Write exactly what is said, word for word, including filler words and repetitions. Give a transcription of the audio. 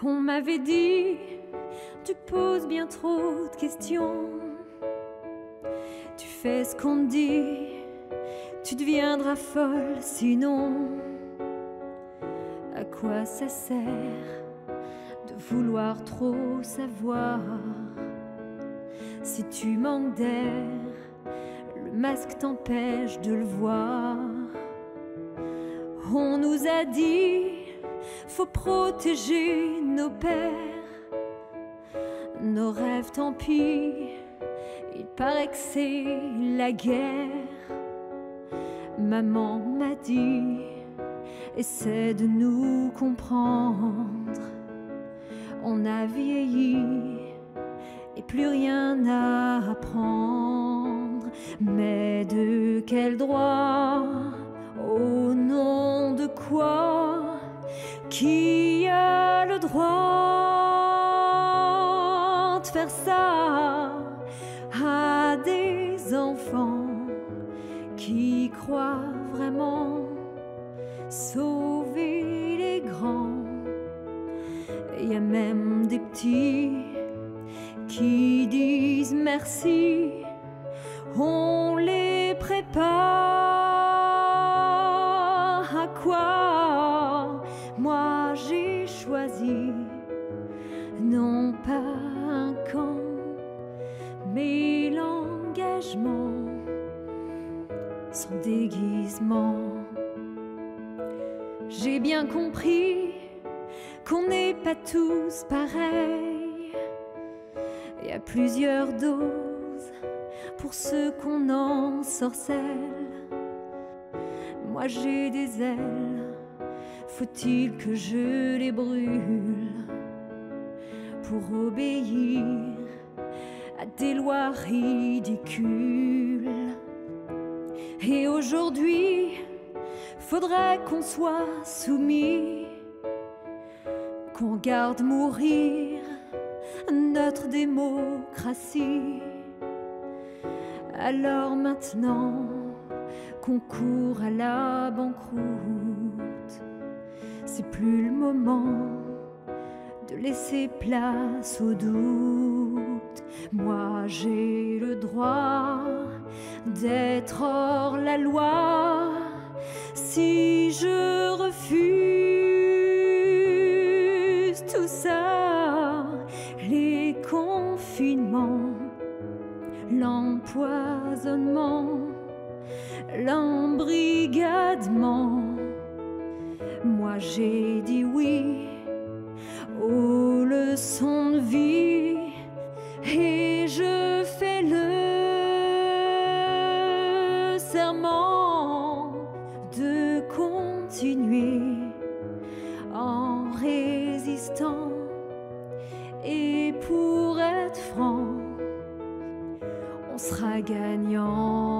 On m'avait dit, tu poses bien trop de questions. Tu fais ce qu'on te dit, tu deviendras folle sinon. À quoi ça sert de vouloir trop savoir? Si tu manques d'air, le masque t'empêche de le voir. On nous a dit, faut protéger nos pères, nos rêves, tant pis, il paraît que c'est la guerre. Maman m'a dit, essaie de nous comprendre. On a vieilli et plus rien à apprendre. Mais de quel droit? Au nom de quoi? Qui a le droit de faire ça à des enfants qui croient vraiment sauver les grands? Il y a même des petits qui disent merci, on les prépare. À quoi? Moi j'ai choisi non pas un camp, mais l'engagement sans déguisement. J'ai bien compris qu'on n'est pas tous pareils. Il y a plusieurs doses pour ceux qu'on ensorcelle. Moi j'ai des ailes, faut-il que je les brûle pour obéir à des lois ridicules? Et aujourd'hui, faudrait qu'on soit soumis, qu'on garde mourir notre démocratie. Alors maintenant qu'on court à la banqueroute, c'est plus le moment de laisser place au doute. Moi j'ai le droit d'être hors la loi si je refuse tout ça. Les confinements, l'empoisonnement, l'embrigadement. Moi j'ai dit oui aux leçons de vie et je fais le serment de continuer en résistant. Et pour être franc, on sera gagnant.